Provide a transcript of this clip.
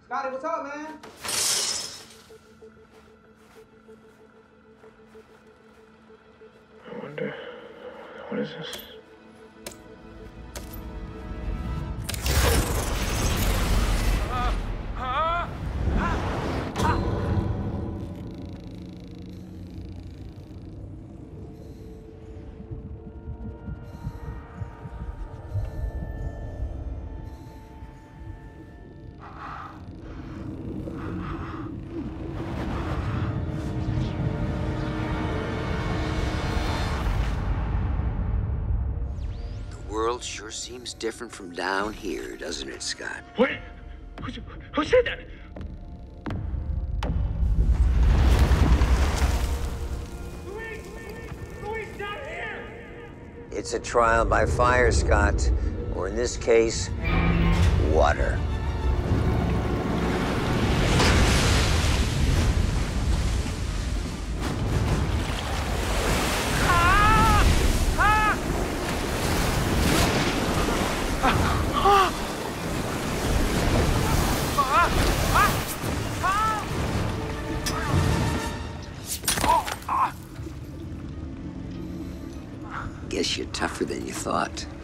Scotty, what's up, man? I wonder, what is this? The world sure seems different from down here, doesn't it, Scott? What? Who said that? Louise, not here! It's a trial by fire, Scott. Or in this case, water. Guess you're tougher than you thought.